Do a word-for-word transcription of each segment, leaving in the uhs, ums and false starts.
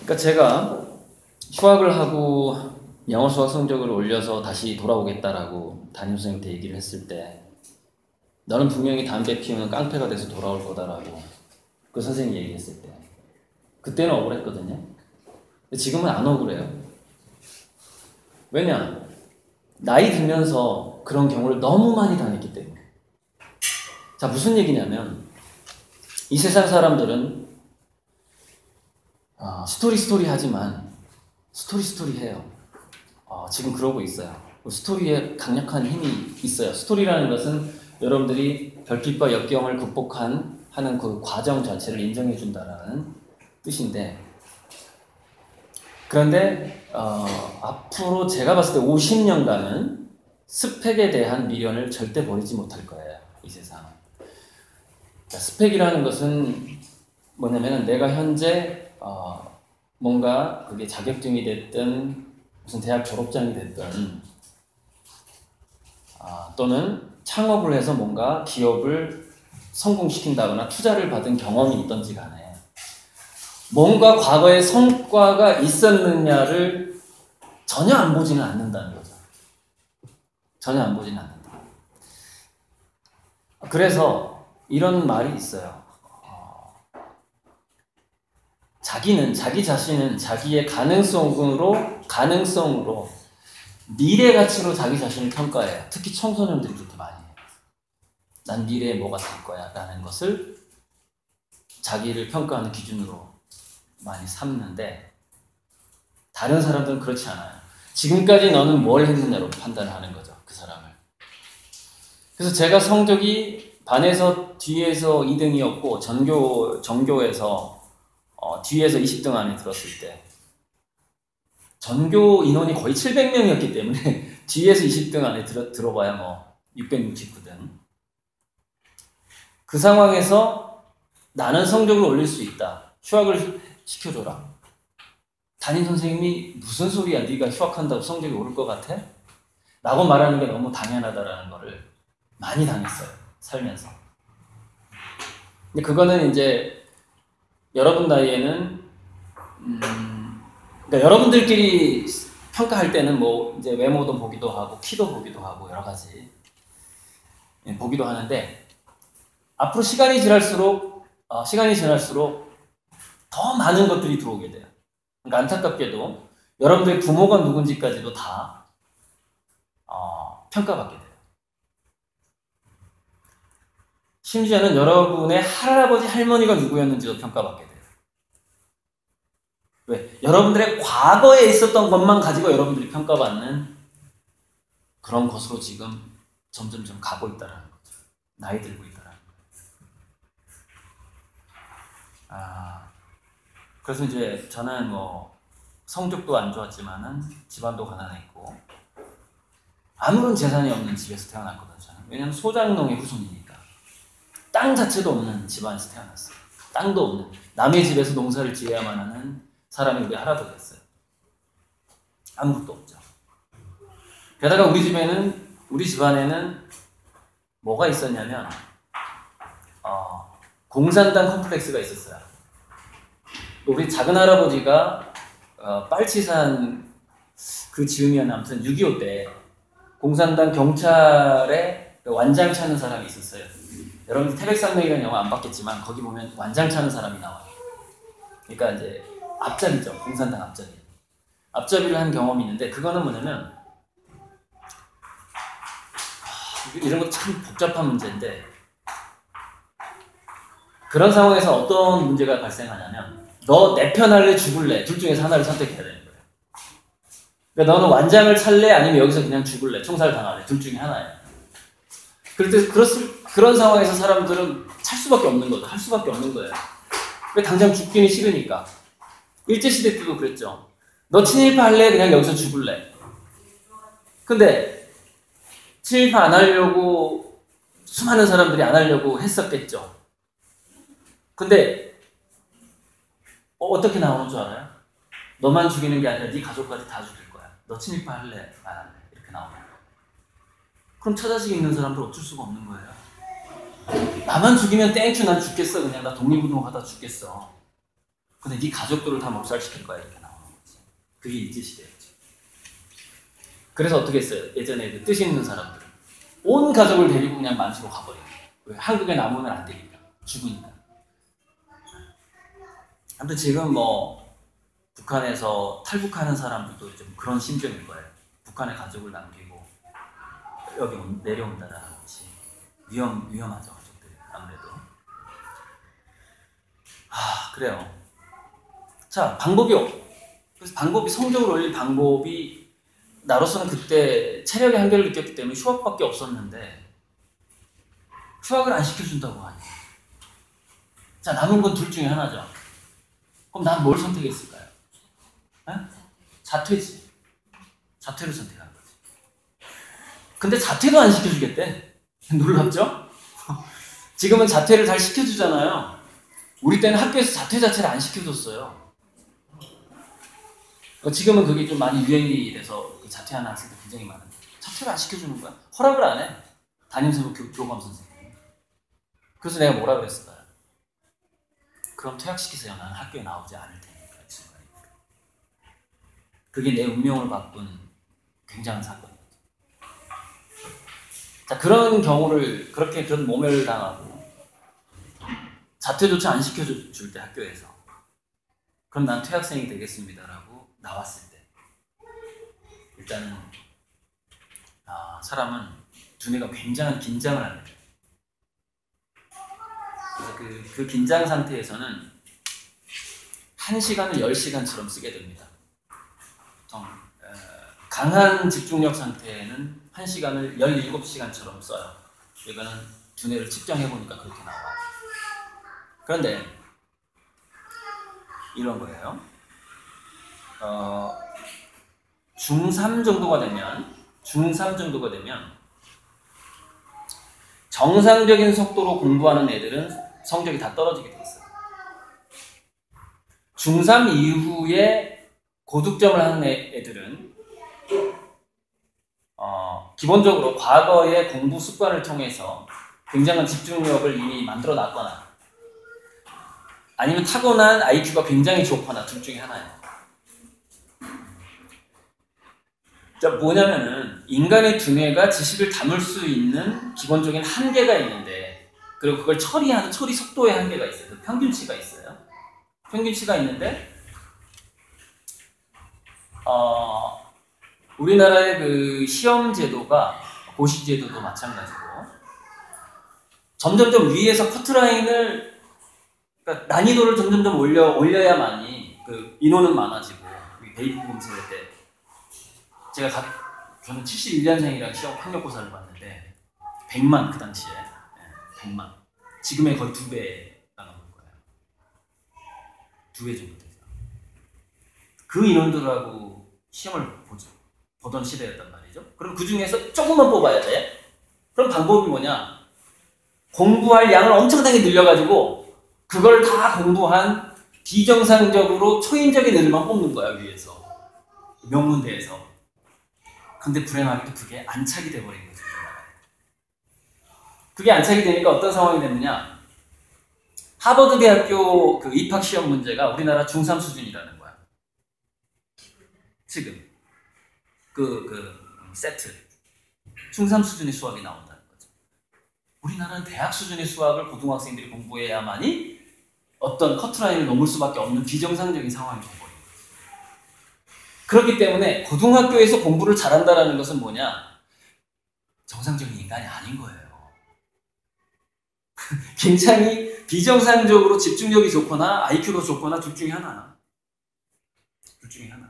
그러니까 제가 휴학을 하고 영어 수학 성적을 올려서 다시 돌아오겠다라고 담임선생님한테 얘기를 했을 때 너는 분명히 담배 피우는 깡패가 돼서 돌아올 거다라고 그 선생님이 얘기했을 때 그때는 억울했거든요. 근데 지금은 안 억울해요. 왜냐? 나이 들면서 그런 경우를 너무 많이 당했기 때문에. 자, 무슨 얘기냐면 이 세상 사람들은 어, 스토리 스토리 하지만 스토리 스토리 해요. 어, 지금 그러고 있어요. 스토리에 강력한 힘이 있어요. 스토리라는 것은 여러분들이 별빛과 역경을 극복한 하는 그 과정 자체를 인정해 준다라는 뜻인데, 그런데 어, 앞으로 제가 봤을 때 오십 년간은 스펙에 대한 미련을 절대 버리지 못할 거예요. 이 세상은. 자, 스펙이라는 것은 뭐냐면 내가 현재 어, 뭔가 그게 자격증이 됐든 무슨 대학 졸업장이 됐든 어, 또는 창업을 해서 뭔가 기업을 성공시킨다거나 투자를 받은 경험이 있던지 간에 뭔가 과거에 성과가 있었느냐를 전혀 안 보지는 않는다는 거죠. 전혀 안 보지는 않는다. 그래서 이런 말이 있어요. 어, 자기는, 자기 자신은 자기의 가능성으로, 가능성으로 미래 가치로 자기 자신을 평가해요. 특히 청소년들이 그렇게 많이 해요. 난 미래에 뭐가 될 거야 라는 것을 자기를 평가하는 기준으로 많이 삼는데, 다른 사람들은 그렇지 않아요. 지금까지 너는 뭘 했느냐로 판단하는 거죠, 그 사람을. 그래서 제가 성적이 반에서 뒤에서 이 등이었고 전교, 전교에서 어, 뒤에서 이십 등 안에 들었을 때 전교 인원이 거의 칠백 명이었기 때문에 뒤에서 이십 등 안에 들어, 들어봐야 뭐 육백육십구 등. 그 상황에서 나는 성적을 올릴 수 있다. 휴학을 시켜줘라. 담임 선생님이 무슨 소리야? 네가 휴학한다고 성적이 오를 것 같아? 라고 말하는 게 너무 당연하다라는 거를 많이 당했어요. 살면서. 근데 그거는 이제 여러분 나이에는 음, 그러니까 여러분들끼리 평가할 때는 뭐 이제 외모도 보기도 하고 키도 보기도 하고 여러 가지 보기도 하는데, 앞으로 시간이 지날수록 어, 시간이 지날수록 더 많은 것들이 들어오게 돼요. 그러니까 안타깝게도 여러분들의 부모가 누군지까지도 다 어, 평가받게 돼요. 심지어는 여러분의 할아버지, 할머니가 누구였는지도 평가받게 돼요. 왜? 여러분들의 과거에 있었던 것만 가지고 여러분들이 평가받는 그런 것으로 지금 점점 좀 가고 있다는 거죠. 나이 들고 있다는 거죠. 아, 그래서 이제 저는 뭐 성적도 안 좋았지만은 집안도 가난했고 아무런 재산이 없는 집에서 태어났거든요. 저는. 왜냐하면 소장농의 후손이니까. 땅 자체도 없는 집안에서 태어났어요. 땅도 없는, 남의 집에서 농사를 지어야만 하는 사람이 우리 할아버지였어요. 아무것도 없죠. 게다가 우리 집에는, 우리 집안에는 뭐가 있었냐면 어, 공산당 컴플렉스가 있었어요. 우리 작은 할아버지가 어, 빨치산 그 즈음이었나, 아무튼 육이오 때 공산당 경찰에 완장 차는 사람이 있었어요. 여러분 태백산맥이라는 영화 안 봤겠지만 거기 보면 완장 차는 사람이 나와요. 그러니까 이제 앞잡이죠. 공산당 앞잡이. 앞잡이를 한 경험이 있는데, 그거는 뭐냐면 이런 거 참 복잡한 문제인데, 그런 상황에서 어떤 문제가 발생하냐면 너 내 편 할래 죽을래 둘 중에서 하나를 선택해야 되는 거예요. 그러니까 너는 완장을 찰래 아니면 여기서 그냥 죽을래, 총살 당할래, 둘 중에 하나예요. 그럴 때 그렇을, 그런 상황에서 사람들은 찰 수밖에 없는 거죠. 할 수밖에 없는 거예요. 왜? 당장 죽기는 싫으니까. 일제시대 때도 그랬죠. 너 친일파 할래? 그냥 여기서 죽을래. 근데 친일파 안 하려고 수많은 사람들이 안 하려고 했었겠죠. 근데 어, 어떻게 나오는 줄 알아요? 너만 죽이는 게 아니라 네 가족까지 다 죽일 거야. 너 친일파 할래? 안 할래? 이렇게 나오는 거야. 그럼 처자식 있는 사람들 어쩔 수가 없는 거예요. 나만 죽이면 땡큐, 난 죽겠어. 그냥 나 독립운동하다 죽겠어. 근데 네 가족들을 다 몰살시킬 거야 이렇게 나오는 거지. 그게 일제시대였죠. 그래서 어떻게 했어요? 예전에 그 뜻 있는 사람들은 온 가족을 데리고 그냥 만주로 가버려요. 왜? 한국에 남으면 안 되니까. 죽으니까. 아무튼 지금 뭐 북한에서 탈북하는 사람들도 좀 그런 심정일 거예요. 북한에 가족을 남기고 여기 내려온다라는 것이 위험, 위험하죠. 가족들이 아무래도. 아, 그래요. 자, 방법이 없. 그래서 방법이 성적을 올릴 방법이 나로서는 그때 체력의 한계를 느꼈기 때문에 휴학밖에 없었는데 휴학을 안 시켜준다고 하니. 자, 남은 건 둘 중에 하나죠. 그럼 난 뭘 선택했을까요? 에? 자퇴지. 자퇴를 선택한 거지. 근데 자퇴도 안 시켜주겠대. 놀랍죠? 지금은 자퇴를 잘 시켜주잖아요. 우리 때는 학교에서 자퇴 자체를 안 시켜줬어요. 지금은 그게 좀 많이 유행이 돼서 자퇴하는 학생들 굉장히 많은데 자퇴를 안 시켜주는 거야. 허락을 안 해. 담임선생, 교, 교감 선생님. 그래서 내가 뭐라 그랬을까요? 그럼 퇴학시키세요. 나는 학교에 나오지 않을 테니까. 그게 내 운명을 바꾼 굉장한 사건이었죠. 자, 그런 경우를 그렇게 그런 모멸당하고 자퇴조차 안 시켜줄 때 학교에서 그럼 난 퇴학생이 되겠습니다라고 나왔을 때 일단은 아, 사람은 두뇌가 굉장한 긴장을 합니다. 그래서 그, 그 긴장 상태에서는 한 시간을 열 시간처럼 쓰게 됩니다. 정, 어, 강한 집중력 상태에는 한 시간을 열일곱 시간처럼 써요. 이거는 두뇌를 측정해보니까 그렇게 나와요. 그런데 이런 거예요. 어, 중삼 정도가 되면 중삼 정도가 되면 정상적인 속도로 공부하는 애들은 성적이 다 떨어지게 돼 있어요. 중삼 이후에 고득점을 하는 애들은 어, 기본적으로 과거의 공부 습관을 통해서 굉장한 집중력을 이미 만들어 놨거나 아니면 타고난 아이큐가 굉장히 좋거나 둘 중에 하나예요. 자, 뭐냐면은 인간의 두뇌가 지식을 담을 수 있는 기본적인 한계가 있는데 그리고 그걸 처리하는 처리 속도의 한계가 있어요. 그 평균치가 있어요. 평균치가 있는데 어, 우리나라의 그 시험 제도가 고시 제도도 마찬가지고 점점점 위에서 커트라인을 그러니까 난이도를 점점점 올려 올려야만이 그 인원은 많아지고 베이비 붐 세대 때 제가 가, 저는 칠십일 년생이랑 시험 학력고사를 봤는데 백만 그 당시에 네, 백만 지금의 거의 두 배가 넘을 거예요. 두 배 정도 되죠. 그 인원들하고 시험을 보죠. 보던 시대였단 말이죠. 그럼 그 중에서 조금만 뽑아야 돼. 그럼 방법이 뭐냐? 공부할 양을 엄청나게 늘려가지고 그걸 다 공부한 비정상적으로 초인적인 애들만 뽑는 거야 위에서 명문대에서. 근데 불행하게도 그게 안착이 돼버린 거죠. 그게 안착이 되니까 어떤 상황이 됐느냐? 하버드 대학교 그 입학 시험 문제가 우리나라 중삼 수준이라는 거야. 지금 그, 그 세트 중삼 수준의 수학이 나온다는 거죠. 우리나라는 대학 수준의 수학을 고등학생들이 공부해야만이 어떤 커트라인을 넘을 수밖에 없는 비정상적인 상황이 돼버린 거죠. 그렇기 때문에 고등학교에서 공부를 잘한다는 것은 뭐냐? 정상적인 인간이 아닌 거예요. 굉장히 비정상적으로 집중력이 좋거나 아이큐가 좋거나 둘 중에 하나. 둘 중에 하나.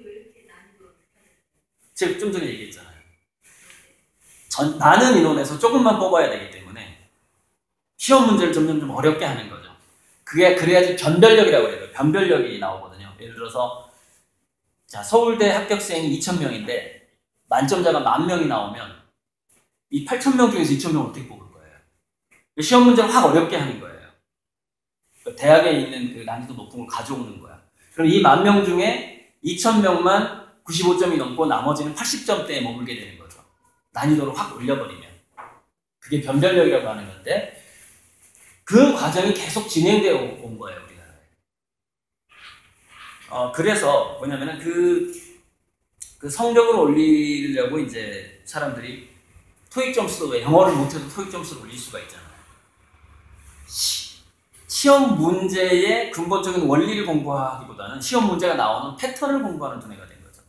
제가 좀 전에 얘기했잖아요. 전, 많은 인원에서 조금만 뽑아야 되기 때문에 시험 문제를 점점 좀 어렵게 하는 거죠. 그게 그래야지 변별력이라고 해요. 변별력이 나오거든요. 예를 들어서 자, 서울대 합격생이 이천 명인데 만점자가 만 명이 나오면 이 팔천 명 중에서 이천 명을 어떻게 뽑을 거예요? 시험 문제를 확 어렵게 하는 거예요. 대학에 있는 그 난이도 높은 걸 가져오는 거야. 그럼 이 만 명 중에 이천 명만 구십오 점이 넘고 나머지는 팔십 점대에 머물게 되는 거죠. 난이도를 확 올려버리면. 그게 변별력이라고 하는 건데 그 과정이 계속 진행되어 온 거예요. 우리나라에. 어, 그래서 뭐냐면은 그, 그 성적을 올리려고 이제 사람들이 토익 점수도 영어를 못해도 토익 점수를 올릴 수가 있잖아요. 시, 시험 문제의 근본적인 원리를 공부하기보다는 시험 문제가 나오는 패턴을 공부하는 두뇌가 된 거죠.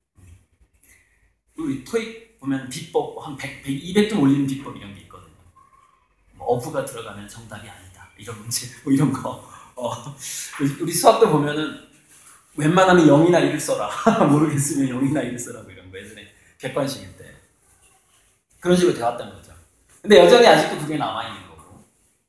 우리 토익 보면 비법 한 백, 백, 이백 점 올리는 비법 이런 게 있거든요. 뭐 어부가 들어가면 정답이 아니다. 이런 문제, 뭐 이런 거. 어, 우리 수학도 보면은 웬만하면 영이나 일을 써라. 모르겠으면 영이나 일을 써라고 이런 거 예전에 객관식일 때. 그런 식으로 되었던 거죠. 근데 여전히 아직도 그게 남아있는 거고.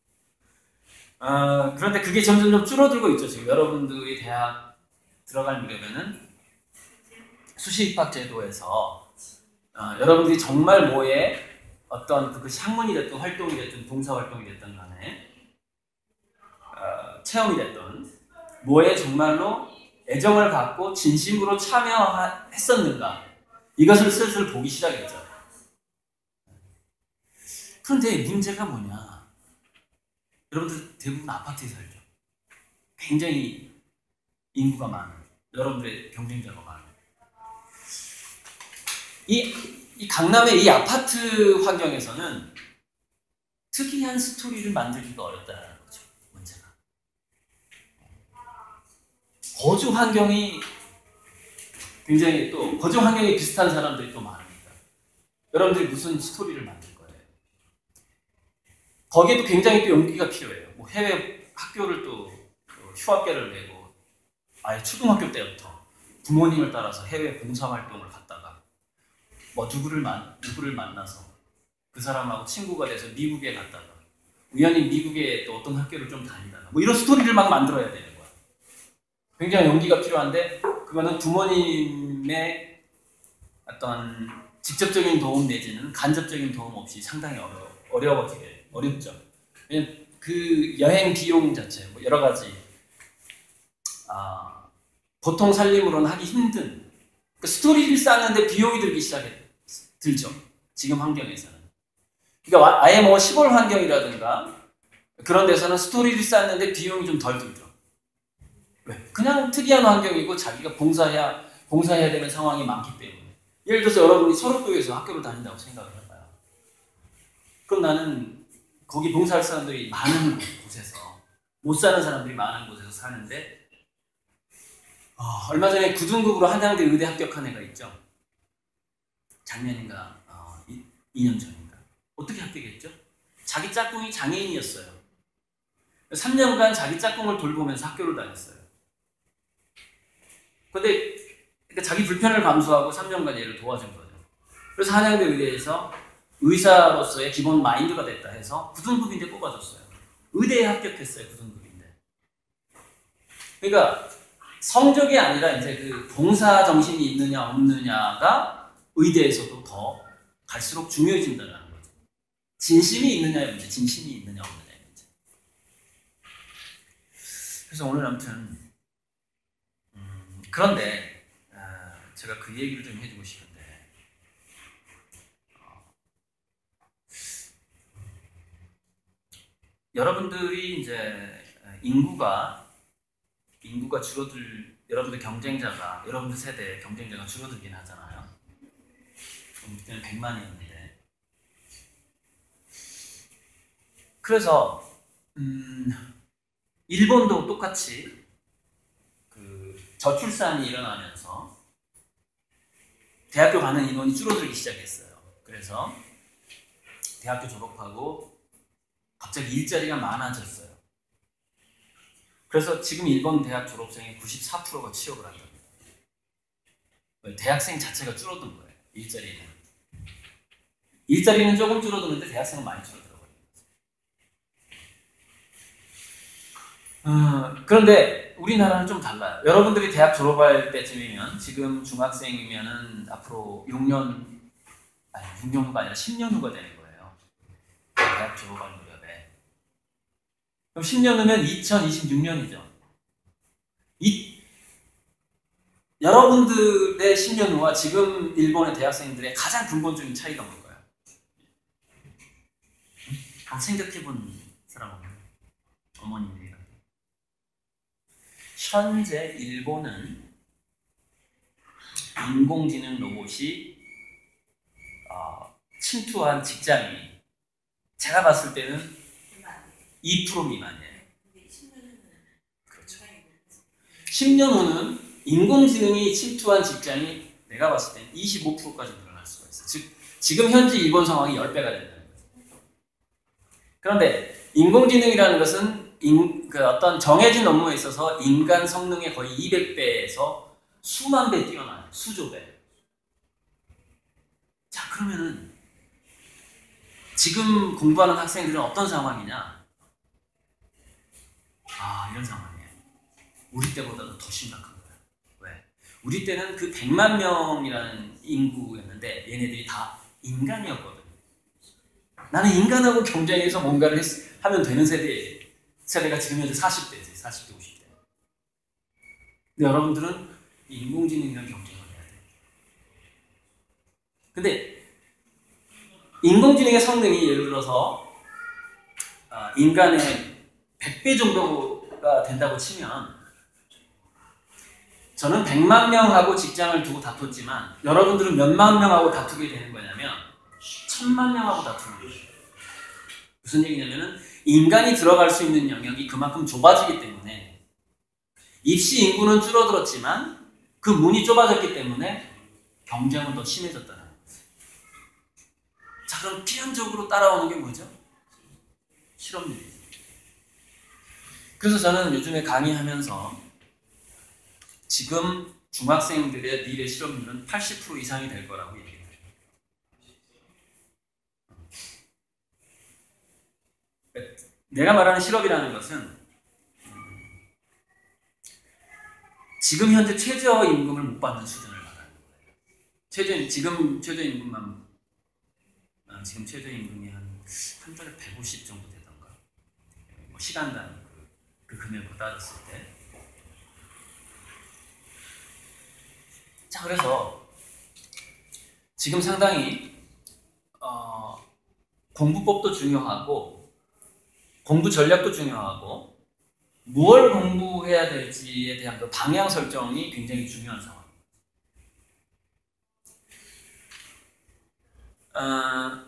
어, 그런데 그게 점점 좀 줄어들고 있죠. 지금 여러분들이 대학 들어가려면은 수시입학 제도에서 어, 여러분들이 정말 뭐에 어떤 그것이 학문이 됐든 활동이 됐든 봉사활동이 됐든 간에 어, 체험이 됐든 뭐에 정말로 애정을 갖고 진심으로 참여했었는가 이것을 슬슬 보기 시작했죠. 그런데 문제가 뭐냐, 여러분들 대부분 아파트에 살죠. 굉장히 인구가 많은, 여러분들의 경쟁자가 많은 이, 이 강남의 이 아파트 환경에서는 특이한 스토리를 만들기가 어렵다는 거죠. 문제가 거주 환경이 굉장히 또 거주 환경이 비슷한 사람들이 또 많으니까 여러분들이 무슨 스토리를 만들 거예요. 거기에도 굉장히 또 용기가 필요해요. 뭐 해외 학교를 또 휴학계를 내고 아예 초등학교 때부터 부모님을 따라서 해외 봉사활동을 갔다가 뭐 누구를 만 누구를 만나서 그 사람하고 친구가 돼서 미국에 갔다가 우연히 미국에 또 어떤 학교를 좀 다니다가 뭐 이런 스토리를 막 만들어야 되는 거야. 굉장히 용기가 필요한데 그거는 부모님의 어떤 직접적인 도움 내지는 간접적인 도움 없이 상당히 어려, 어려워지게 어렵죠. 왜냐면 그 여행 비용 자체 뭐 여러 가지 아, 보통 살림으로는 하기 힘든 그 스토리를 쌓는데 비용이 들기 시작해 들죠. 지금 환경에서는. 그러니까 아예 뭐 시골 환경이라든가 그런 데서는 스토리를 쌓는데 비용이 좀 덜 들죠. 왜? 그냥 특이한 환경이고 자기가 봉사해야 봉사해야 되는 상황이 많기 때문에. 예를 들어서 여러분이 서울도에서 학교를 다닌다고 생각을 해봐요. 그럼 나는 거기 봉사할 사람들이 많은 곳에서 못 사는 사람들이 많은 곳에서 사는데 어, 얼마 전에 구등급으로 한양대 의대 합격한 애가 있죠. 작년인가 어, 이 년 전인가 어떻게 합격했죠? 자기 짝꿍이 장애인이었어요. 삼 년간 자기 짝꿍을 돌보면서 학교를 다녔어요. 근데 그러니까 자기 불편을 감수하고 삼 년간 얘를 도와준 거죠. 그래서 한양대 의대에서 의사로서의 기본 마인드가 됐다 해서 구등급인데 뽑아줬어요. 의대에 합격했어요. 구등급인데. 그러니까 성적이 아니라 이제 그 봉사 정신이 있느냐 없느냐가 의대에서도 더 갈수록 중요해진다는 거죠. 진심이 있느냐의 문제, 진심이 있느냐 없느냐의 문제. 그래서 오늘 아무튼 음, 그런데 어, 제가 그 얘기를 좀 해주고 싶은데 어, 여러분들이 이제 인구가 인구가 줄어들 여러분들 경쟁자가 여러분들 세대의 경쟁자가 줄어들긴 하잖아요. 그때는 백만이었는데 그래서 음, 일본도 똑같이 그 저출산이 일어나면서 대학교 가는 인원이 줄어들기 시작했어요. 그래서 대학교 졸업하고 갑자기 일자리가 많아졌어요. 그래서 지금 일본 대학 졸업생의 구십사 퍼센트가 취업을 한답니다. 대학생 자체가 줄어든 거예요. 일자리는. 일자리는 조금 줄어드는데 대학생은 많이 줄어들어버려요. 어, 그런데 우리나라는 좀 달라요. 여러분들이 대학 졸업할 때쯤이면 지금 중학생이면은 앞으로 육 년, 아니 육 년 후가 아니라 십 년 후가 되는 거예요. 대학 졸업할 무렵에. 그럼 십 년 후면 이천이십육 년이죠. 이, 여러분들의 십 년 후와 지금 일본의 대학생들의 가장 근본적인 차이가 뭘까요? 한번 생각해본 사람 없나요? 어머님들이랑 현재 일본은 인공지능 로봇이 어, 침투한 직장이 제가 봤을 때는 이 퍼센트 미만이에요. 그렇죠. 십 년 후는 인공지능이 침투한 직장이 내가 봤을 때는 이십오 퍼센트까지 늘어날 수가 있어요. 즉 지금 현재 일본 상황이 십 배가 된다는 거죠. 그런데 인공지능이라는 것은 인, 그 어떤 정해진 업무에 있어서 인간 성능의 거의 이백 배에서 수만 배 뛰어나요. 수조 배. 자, 그러면은 지금 공부하는 학생들은 어떤 상황이냐? 아, 이런 상황이에요. 우리 때보다도 더 심각한 거예요. 왜? 우리 때는 그 백만 명이라는 인구였는데 얘네들이 다 인간이었거든요. 나는 인간하고 경쟁해서 뭔가를 했, 하면 되는 세대예요. 세대가 지금 현재 사십 대지, 사십 대, 오십 대. 근데 여러분들은 인공지능이랑 경쟁을 해야 돼요. 근데 인공지능의 성능이 예를 들어서 인간의 백 배 정도가 된다고 치면 저는 백만 명하고 직장을 두고 다퉜지만 여러분들은 몇만 명하고 다투게 되는 거냐면 천만 명하고 다투는 거예요. 무슨 얘기냐면은 인간이 들어갈 수 있는 영역이 그만큼 좁아지기 때문에 입시 인구는 줄어들었지만 그 문이 좁아졌기 때문에 경쟁은 더 심해졌다는 거예요. 자, 그럼 필연적으로 따라오는 게 뭐죠? 실업률이에요. 그래서 저는 요즘에 강의하면서 지금 중학생들의 미래 실업률은 팔십 퍼센트 이상이 될 거라고 얘기해요. 내가 말하는 실업이라는 것은 지금 현재 최저임금을 못 받는 수준을 말하는 거예요. 최저, 지금 최저임금만 아, 지금 최저임금이 한, 한 달에 백오십 정도 되던가 뭐 시간당 그, 그 금액으로 따졌을 때. 자, 그래서 지금 상당히 어, 공부법도 중요하고 공부 전략도 중요하고 무엇을 공부해야 될지에 대한 그 방향 설정이 굉장히 중요한 상황입니다. 어,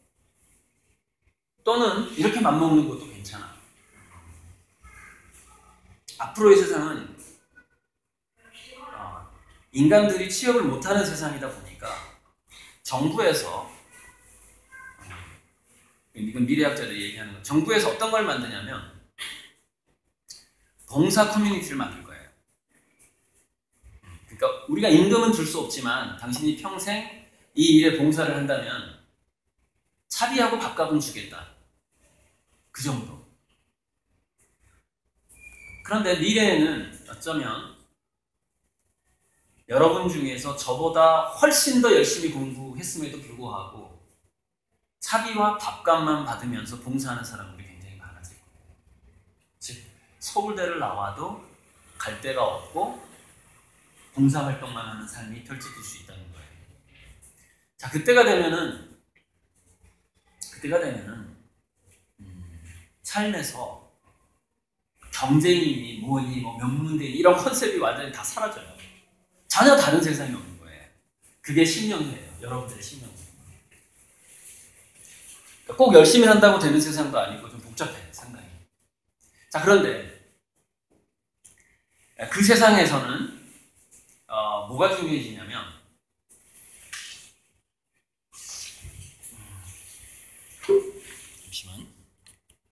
또는 이렇게 맘먹는 것도 괜찮아. 앞으로의 세상은 어, 인간들이 취업을 못하는 세상이다 보니까 정부에서 이건 미래학자들이 얘기하는 거. 정부에서 어떤 걸 만드냐면 봉사 커뮤니티를 만들 거예요. 그러니까 우리가 임금은 줄 수 없지만 당신이 평생 이 일에 봉사를 한다면 차비하고 밥값은 주겠다. 그 정도. 그런데 미래에는 어쩌면 여러분 중에서 저보다 훨씬 더 열심히 공부했음에도 불구하고 차비와 밥값만 받으면서 봉사하는 사람들이 굉장히 많아질 거예요. 즉, 서울대를 나와도 갈 데가 없고 봉사활동만 하는 삶이 펼쳐질 수 있다는 거예요. 자, 그때가 되면은 그때가 되면은 음, 삶에서 경쟁이니 뭐니 뭐 명문대니 이런 컨셉이 완전히 다 사라져요. 전혀 다른 세상이 오는 거예요. 그게 십 년 후예요. 여러분들의 십 년 후. 꼭 열심히 한다고 되는 세상도 아니고 좀 복잡해요, 상당히. 자, 그런데 그 세상에서는 어, 뭐가 중요해지냐면